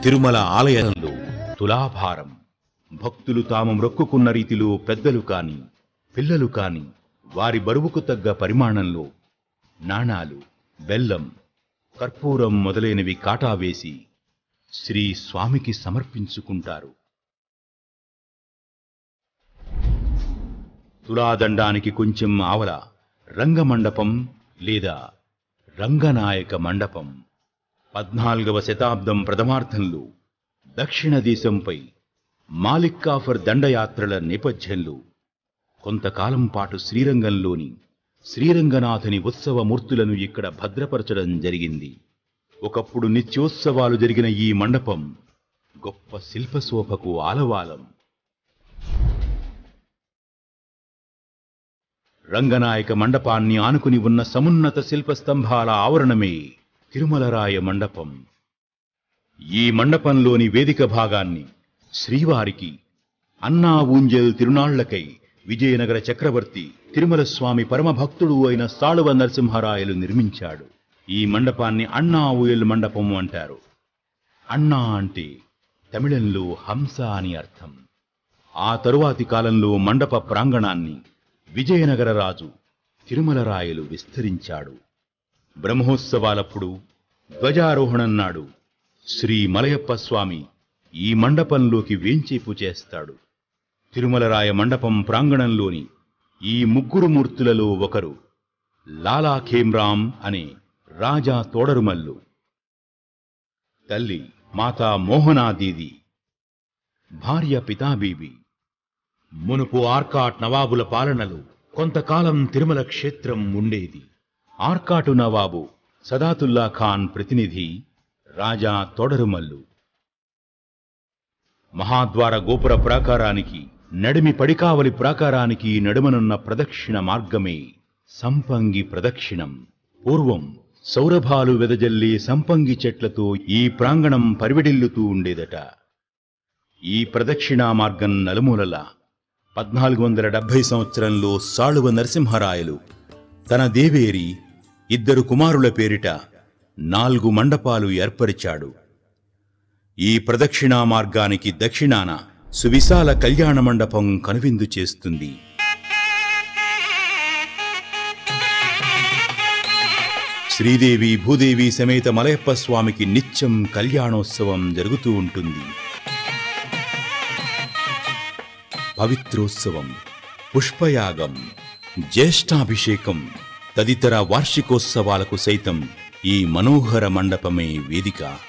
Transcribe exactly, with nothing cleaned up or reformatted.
తిరుమల ఆలయంలో తులాభారం. భక్తులు తాము మొక్కుకున్న రీతిలో పెద్దలు కాని పిల్లలు కాని వారి బరువుకు తగ్గ పరిమాణంలో నాణాలు, బెల్లం, కర్పూరం మొదలైనవి కాటా వేసి శ్రీ స్వామికి సమర్పించుకుంటారు. తులాదండానికి కొంచెం ఆవల రంగమండపం లేదా రంగనాయక మండపం. పద్నాలుగవ శతాబ్దం ప్రథమార్థంలో దక్షిణ దేశంపై మాలిక్ కాఫర్ దండయాత్రల నేపథ్యంలో కొంతకాలం పాటు శ్రీరంగంలోని శ్రీరంగనాథుని ఉత్సవమూర్తులను ఇక్కడ భద్రపరచడం జరిగింది. ఒకప్పుడు నిత్యోత్సవాలు జరిగిన ఈ మండపం గొప్ప శిల్పశోభకు ఆలవాలం. రంగనాయక మండపాన్ని ఆనుకుని ఉన్న సమున్నత శిల్పస్తంభాల ఆవరణమే తిరుమలరాయ మండపం. ఈ మండపంలోని వేదిక భాగాన్ని శ్రీవారికి అన్నా ఊంజల్ తిరునాళ్లకై విజయనగర చక్రవర్తి తిరుమల స్వామి పరమభక్తుడు అయిన సాళువ నరసింహరాయలు నిర్మించాడు. ఈ మండపాన్ని అన్నా ఊయల్ మండపం అంటారు. అన్నా అంటే తమిళంలో హంస అని అర్థం. ఆ తరువాతి కాలంలో మండప ప్రాంగణాన్ని విజయనగర రాజు తిరుమలరాయలు విస్తరించాడు. బ్రహ్మోత్సవాలప్పుడు ధ్వజారోహణం నాడు శ్రీ మలయప్ప స్వామి ఈ మండపంలోకి వేంచేపు చేస్తాడు. తిరుమలరాయ మండపం ప్రాంగణంలోని ఈ ముగ్గురు మూర్తులలో ఒకరు లాలా ఖేమ్రాం అనే రాజా తోడరుమల్లు, తల్లి మాతా మోహనాదీది, భార్య పితాబీబి. మునుపు ఆర్కాట్ నవాబుల పాలనలో కొంతకాలం తిరుమల క్షేత్రం ఉండేది. ఆర్కాటు నవాబు సదాతుల్లా ఖాన్ ప్రతినిధి రాజా తోడరుమల్లు. మహాద్వార గోపుర ప్రాకారానికి నడిమి పడికావలి ప్రాకారానికి నడుమనున్న ప్రదక్షిణ మార్గమే సంపంగి ప్రదక్షిణం. పూర్వం సౌరభాలు వెదజల్లి సంపంగి చెట్లతో ఈ ప్రాంగణం పరివిడిల్లుతూ ఉండేదట. ఈ ప్రదక్షిణా మార్గం నలుమూలలా పద్నాలుగు వందల డెబ్బై సంవత్సరంలో సాళువ నరసింహరాయలు తన దేవేరి ఇద్దరు కుమారుల పేరిట నాలుగు మండపాలు ఏర్పరిచాడు. ఈ ప్రదక్షిణా మార్గానికి దక్షిణాన సువిశాల కళ్యాణ మండపం కనువిందు చేస్తుంది. శ్రీదేవి భూదేవి సమేత మలయప్ప స్వామికి నిత్యం కళ్యాణోత్సవం జరుగుతూ ఉంటుంది. పవిత్రోత్సవం, పుష్పయాగం, జ్యేష్ఠాభిషేకం తదితర వార్షికోత్సవాలకు సైతం ఈ మనోహర మండపమే వేదిక.